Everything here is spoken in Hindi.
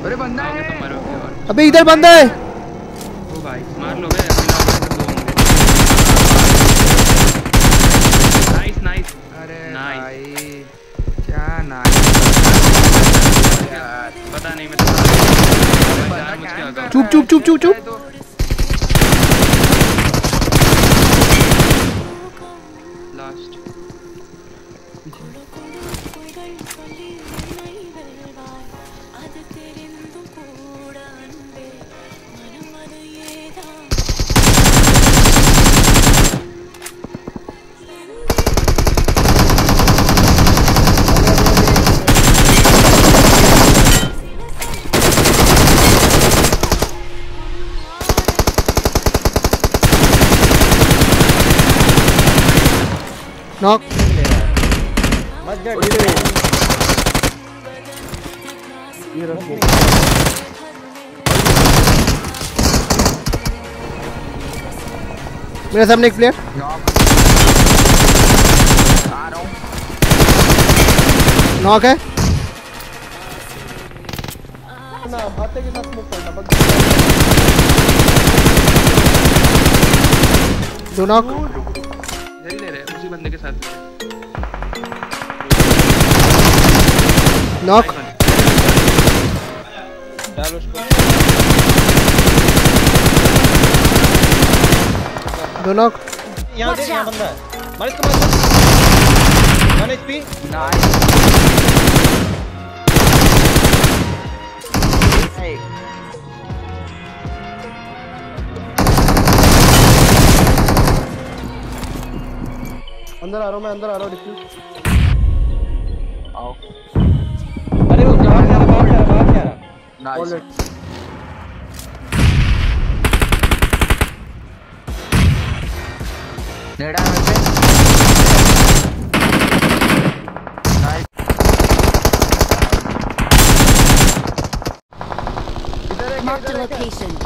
अरे बंदा है तो मरोगे और अबे इधर बंदा है। ओ भाई मार लो बे अभी ना तो दो होंगे। Nice nice. अरे Nice. भाई क्या नाइस यार। पता नहीं मैं चुप चुप चुप चुप चुप। Last knock. मत जा ये रखो। मेरे सामने एक प्लेयर। नॉक है। ना आते के साथ स्मोक करना बस। दो नॉक। इधर ही ले रहे उसी बंदे के साथ नॉक। डाल उसको। दो नॉक। यहाँ दे यहाँ बंदा है। मार इसको मार। 1 HP। नाइस अंदर आ रहा हूँ मैं अंदर आ रहा हूँ डिफ्यूज। आओ अरे वो बाहर जा रहा बाहर जा रहा बाहर जा रहा। नाइस नेड़ा में से नाइस Marked a location.